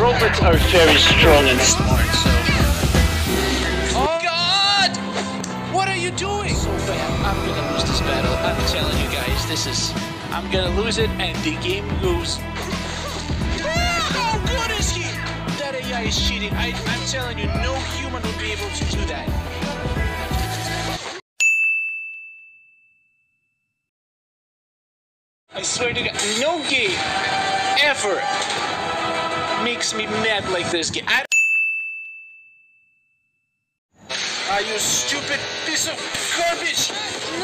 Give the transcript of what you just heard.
robots are very strong and smart, so... Oh God! What are you doing? So bad. I'm gonna lose this battle. I'm telling you guys, this is... I'm gonna lose it and the game goes... How good is he? That AI is cheating. I'm telling you, no human would be able to do that. I swear to God, no game ever makes me mad like this game. You stupid piece of garbage!